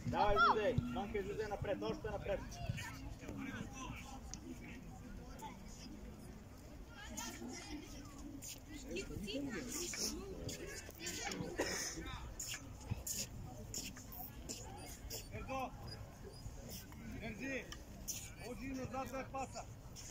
Давай, излизай. Банка, излизай напред, още напред. Ердо! Държи! Оди назад, дай паса!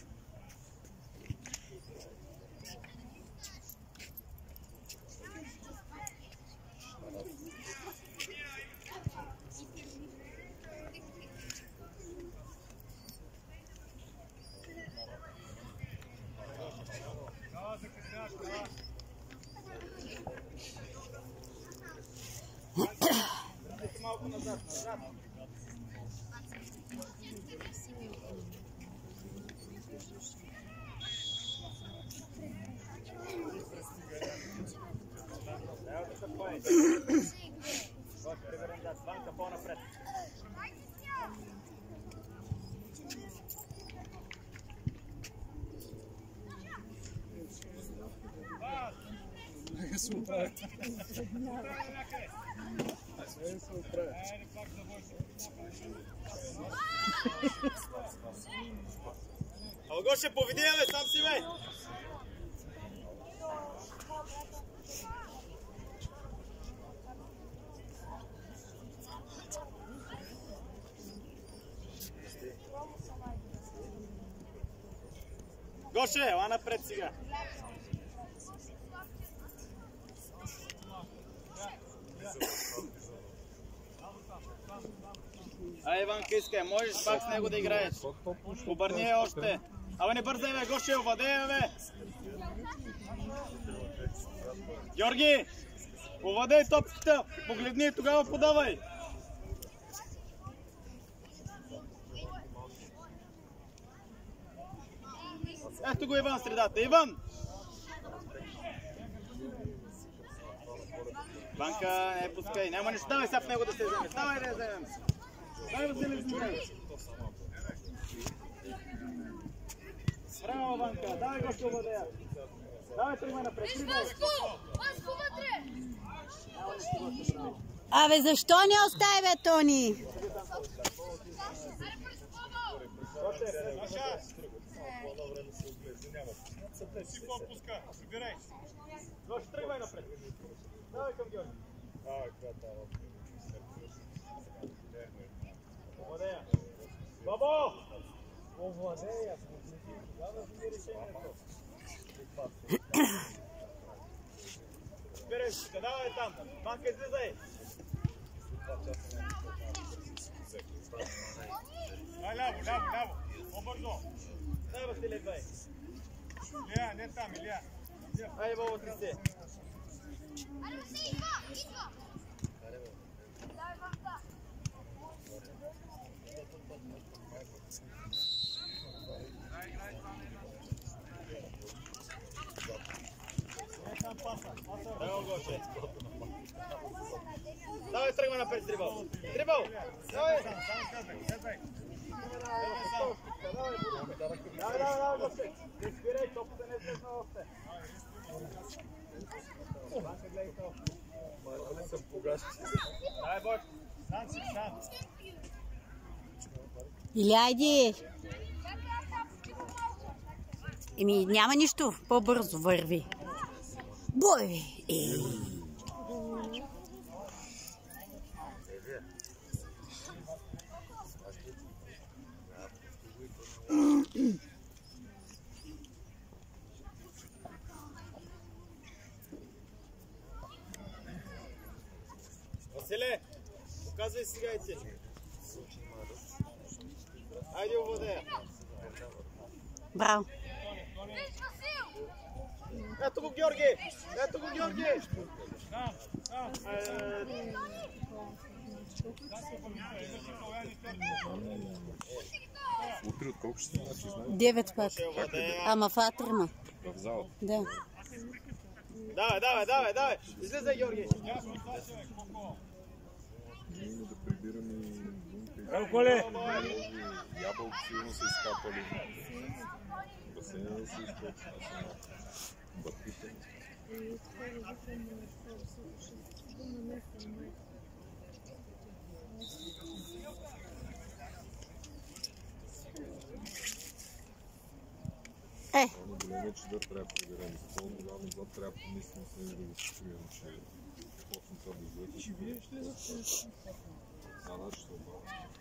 Малко назад, назад. Трябва да се поеде. Още приберем да банка по-напред. Супер! Алгоше, поведи я, бе, сам си, бе! Гоше, ела напред сега! Ай, Иванка, искай, можеш пак с него да играеш. Обърни я още. Абе, не бързай, бе, Гоше, овладея, бе. Георги, овладей топката. Погледни и тогава подавай. Ето го Иван средата. Иван! Банка, не пускай. Няма нищо. Давай сега в него да се вземеш. Давай да я вземем. Давай да вземем. Браво, Банка. Давай го ще овладея. Давай тръгвай напред. Васко вътре! Абе, защо не остави, бе, Тони? Сифо, пуска, прибирай. Гоше, тръгвай напред. Давай към Георги. Овладея. Бабо! Овладея. Тогава вземи решението. Спирай си, давай там. Банка, излизай. Дай ляво, ляво, ляво. По-бързо. Дай, Василе, дай. Илия, не там, Илия. Айде, Бобо, ти си. Аре, си, идва! Дай, Ванка! Браво, Гоше. Давай, тръгвай напред, дрибъл. Дрибъл! Давай! Давай, Гоше. Не спирай, топата не влезна още. Банка, гледай топ. Давай, Бой. Сам си, сам. Или айди. Еми, няма нищо. По-бързо върви. Бой! Василе, показвай сега и ти. Айде, овладея. Браво. Ето го, Георги! Ето го, Георги! Утре от колко ще значи, знаеш? 9 пъти. Ама в атрима. В залата. Да. Давай! Излизай, Георги! Да прибираме и... Браво, Коле! Ябълки сигурно са изкапали. Басейна да се изкочи. Бърките. Он големия чадър трябва да приберем. За по-голям назад трябва да помислим с него да го спрем, че почне това да излезе. Ще видиш ли за това? Да, ще се обава.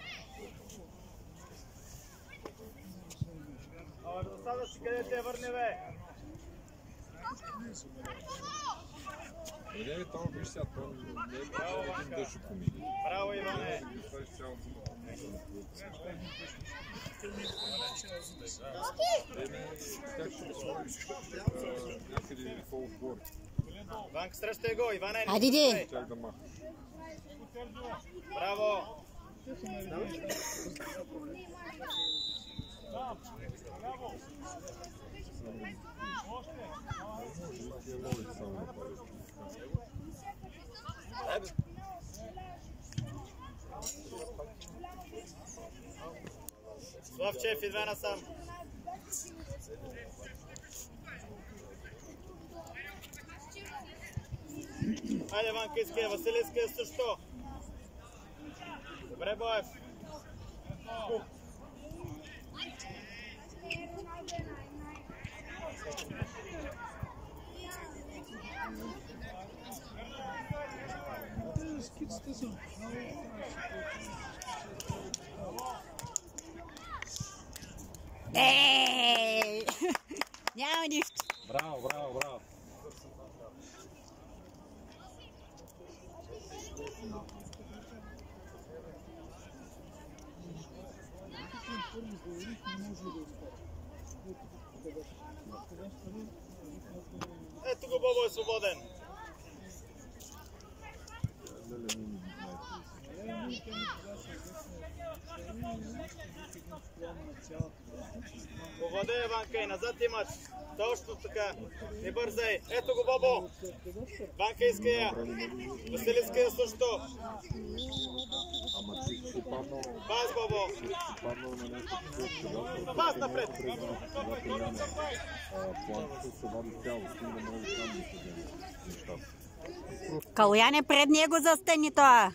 Достатъчно, къде те върне, бе? Не, там виж сега, той не е право един дъжо помини. Браво, Иване! Как ще сложиш някъде по-отгоре? Ванка, срещай го, Иване! Айде, иди! Чак да махаш. Браво! Славчев, идва насам. Хайде, Ванка, искай, Васили искай също. Добре, Боев. Ей! Няма нищо. Браво, браво, браво. Ето го, Бобо е свободен. Повладее, Ванка, и назад имаш. Точно така. Не бързай. Ето го, Бобо. Ванка иска я. Васили иска я също. Ама ти си паднал. Пас, Бобо. Паднал на нещо такова. Пас напред. Когато няма планката, се вади цяло. Стига да може там да се вземе нещата. Калуяне, пред него застани това.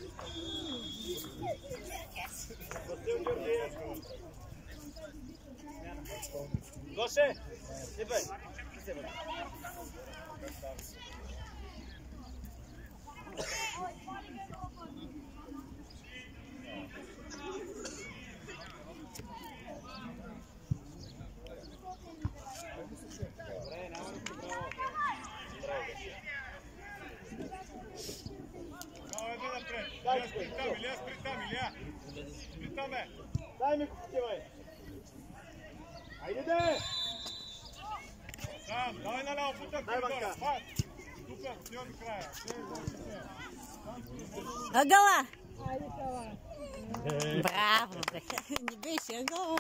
Гоше, идвай. Дай ми купивай. Айде де! Давай наляво, путък. Дай, Ванка. Тук, стига до края. Ъгъла! Браво, бе! Не беше ъгъла.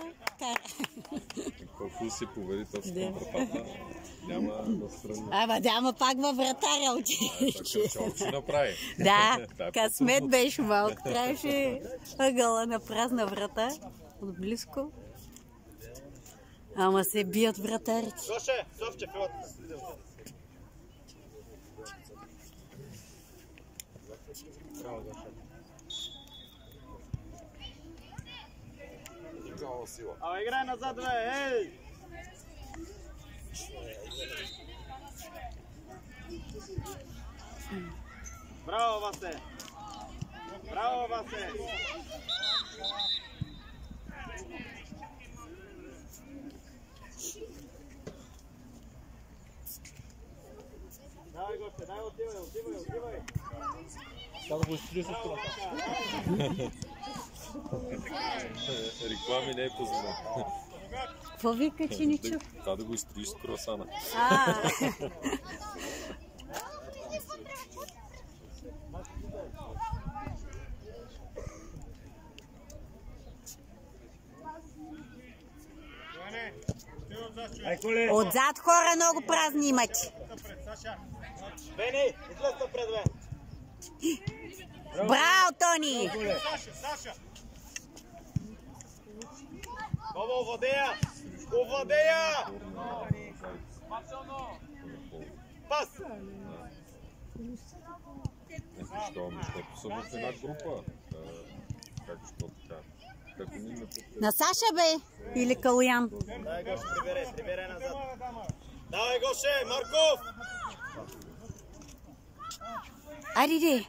Колко си повери точно към вратата, няма да стръгне. Ама няма пак във вратаря училище. Ще направи. Да, късмет беше малко. Трябваше ъгъла на празна врата. Отблизко. Ама се бият вратарите. Гоше, Славчев, елат. Ама играй назад, бе, ей! Браво, Васе! Браво, Васе! Давай, Гоше, дай, отивай! Да го изтрия с това. Реклами не е позволено. Какво вика, че не чух? Това да го изтриеш с круасана. Отзад хора много празни имат. Бени, излез напред, бе! Браво, Тони! Саша! Бобо, овладея! Овладея! Пас! Защо? Защото са в една група. как ще така. Като ни ме На Саша, бе! Или Калуян? Давай, Гоше, прибере назад. Давай, Гоше, Марков! Айде, иди!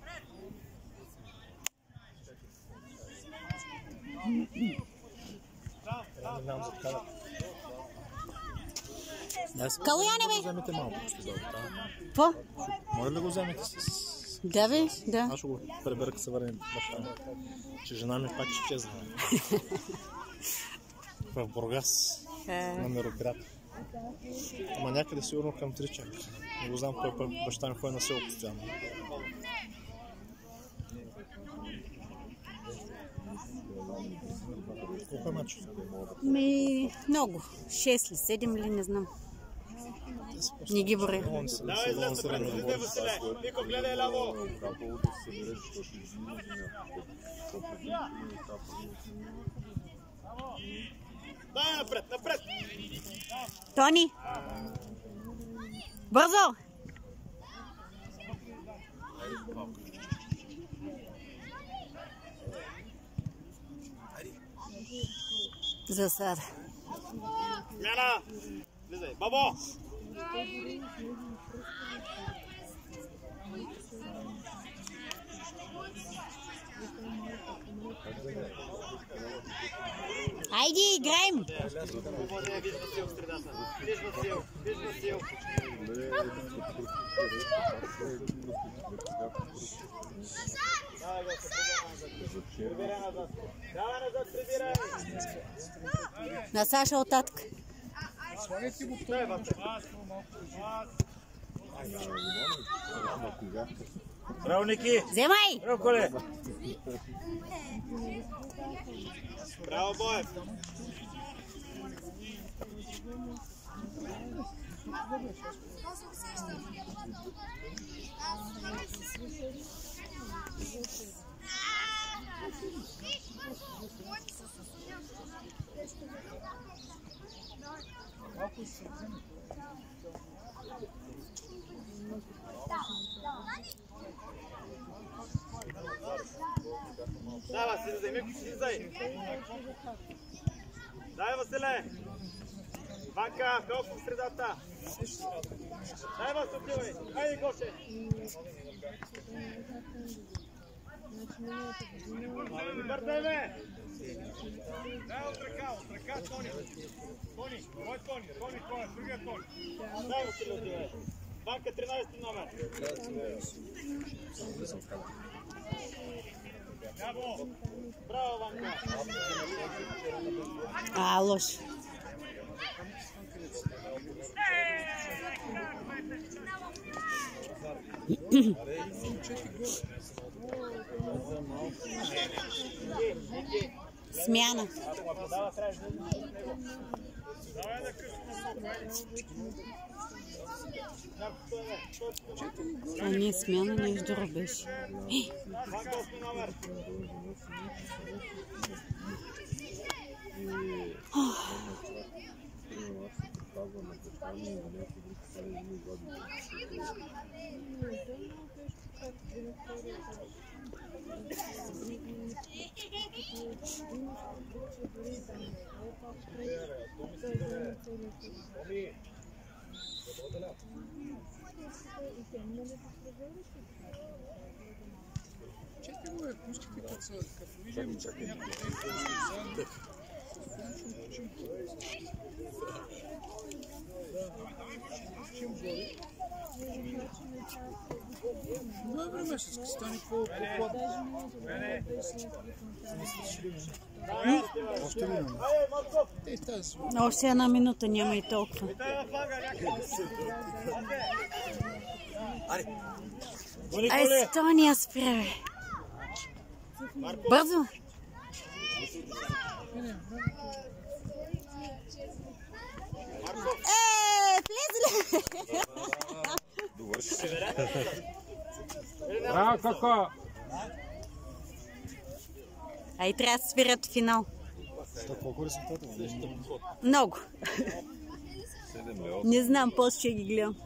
Калуяне, бе! Вземете малко. Какво? Може ли го вземете с... Да, бе, да. Аз ще го пребера, като се върнем баща. Че жена ми пак изчезна. В Бургас. На мероприятие. Ама някъде сигурно към 3 чак. Не го знам кой път баща ми ходи на село постоянно. Колко е мачо? Много. 6 ли, 7 ли, не знам. Не ги броя. Давай, излез напред, излезе, Василе. Нико, гледай ляво. капало да се събере, защото ще измина за някакъв. Дай напред, напред. Тони! Бързо! Засада. Смяна. Влизай. Бабо! Айде, играем! Вижда сил в средата. Вижда сил. Прибирай назад. Давай назад, прибирай. На Саша оттатък. Дай, Ванка. Браво, Ники. Вземай! Браво, Коле. Браво, Боев. Давай, слизай, Мико, слизай. Дай, Василе. Ванка, колко в средата. Дай, Вас, отивай. Хайде, Гоше. Бързай, бе. Дай от ръка, Тони. Тони, кой е Тони? Тони, кой е? Другия Тони. Дай, Василе, отивай. Ванка, 13 номер. Браво, Ванка. Лош. Смяна. А не смяна, не здорово беше. Ванка, 8 номер. Добре, месец, стане по-плод. Още ли няма? Ей, тази. Още една минута, няма и толкова. Естония спре, бе. Бързо! Влезе ли? Браво, Коко! Ай, трябва да свирят финал. Колко резултата? Много. 7 лева. Не знам, после ще ги гледам.